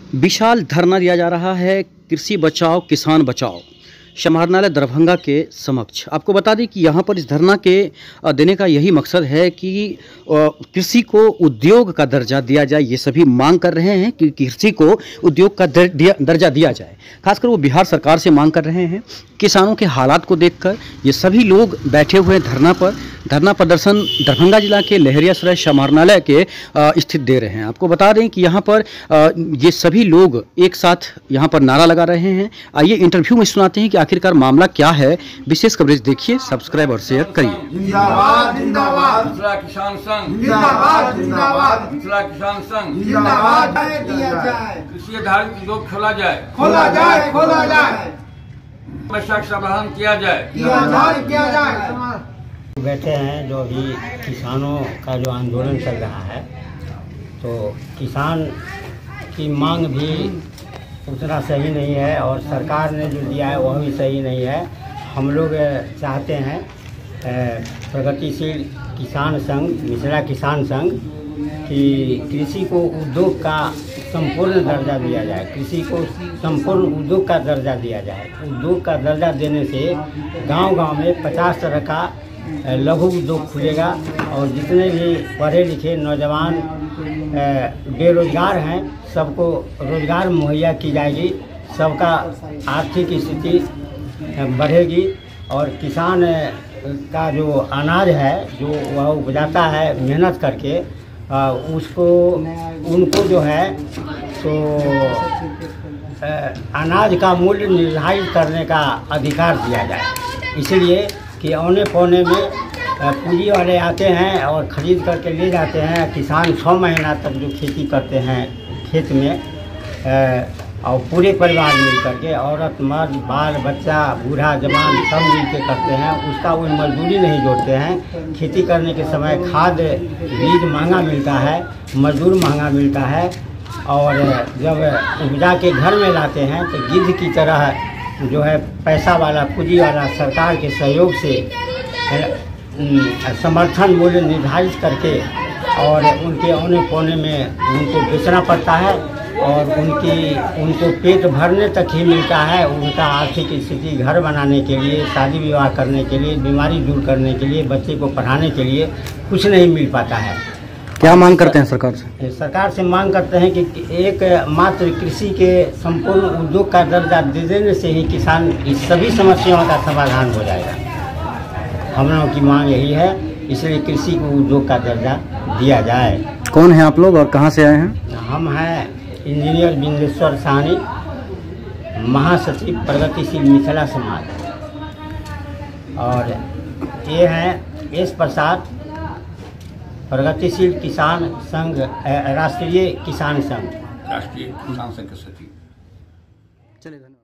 विशाल धरना दिया जा रहा है कृषि बचाओ किसान बचाओ समाहरणालय दरभंगा के समक्ष। आपको बता दें कि यहाँ पर इस धरना के देने का यही मकसद है कि कृषि को उद्योग का दर्जा दिया जाए। ये सभी मांग कर रहे हैं कि कृषि को उद्योग का दर्जा दिया जाए। खासकर वो बिहार सरकार से मांग कर रहे हैं। किसानों के हालात को देखकर ये सभी लोग बैठे हुए धरना प्रदर्शन दरभंगा जिला के लहरियासराय समाहरणालय के स्थित दे रहे हैं। आपको बता दें कि यहाँ पर ये सभी लोग एक साथ यहाँ पर नारा लगा रहे हैं। आइए इंटरव्यू में सुनाते हैं कि आखिरकार मामला क्या है। विशेष कवरेज देखिए, सब्सक्राइब और शेयर करिए। जिंदाबाद जिंदाबाद मिथिला किसान संघ, जिंदाबाद जिंदाबाद मिथिला किसान संघ, जिंदाबाद। कृषि आधारित उद्योग खोला जाए, खोला जाए, खोला जाए। समस्या का समाधान किया जाए। बैठे हैं जो अभी किसानों का जो आंदोलन चल रहा है, तो किसान की मांग भी उतना सही नहीं है और सरकार ने जो दिया है वह भी सही नहीं है। हम लोग चाहते हैं प्रगतिशील किसान संघ, मिथिला किसान संघ, कि कृषि को उद्योग का संपूर्ण दर्जा दिया जाए। कृषि को संपूर्ण उद्योग का दर्जा दिया जाए। उद्योग का दर्जा देने से गांव-गांव में 50 तरह का लघु उद्योग खुलेगा और जितने भी पढ़े लिखे नौजवान बेरोजगार हैं सबको रोजगार मुहैया की जाएगी। सबका आर्थिक स्थिति बढ़ेगी और किसान का जो अनाज है जो वह उपजाता है मेहनत करके, उनको जो है तो अनाज का मूल्य निर्धारित करने का अधिकार दिया जाए। इसलिए कि औने पौने में पूंजी वाले आते हैं और ख़रीद करके ले जाते हैं। किसान 6 महीना तक जो खेती करते हैं खेत में और पूरे परिवार मिल करके, औरत मर्द बाल बच्चा बूढ़ा जवान सब मिल के करते हैं, उसका वो मजदूरी नहीं जोड़ते हैं। खेती करने के समय खाद बीज महंगा मिलता है, मजदूर महंगा मिलता है और जब उपजा के घर में लाते हैं तो गिद्ध की तरह जो है पैसा वाला पूंजी वाला सरकार के सहयोग से समर्थन मूल्य निर्धारित करके और उनके औने पौने में उनको बेचना पड़ता है और उनको पेट भरने तक ही मिलता है। उनका आर्थिक स्थिति घर बनाने के लिए, शादी विवाह करने के लिए, बीमारी दूर करने के लिए, बच्चे को पढ़ाने के लिए कुछ नहीं मिल पाता है। क्या मांग करते हैं सरकार से? सरकार से मांग करते हैं कि एक मात्र कृषि के संपूर्ण उद्योग का दर्जा दे देने से ही किसान की सभी समस्याओं का समाधान हो जाएगा। हम लोगों की मांग यही है, इसलिए कृषि को उद्योग का दर्जा दिया जाए। कौन है आप लोग और कहाँ से आए हैं? हम हैं इंजीनियर बिंदेश्वर साहनी, महासचिव प्रगतिशील मिथिला समाज, और ये हैं एस प्रसाद, प्रगतिशील किसान संघ, राष्ट्रीय किसान संघ, राष्ट्रीय किसान संघ के सचिव। चलिए।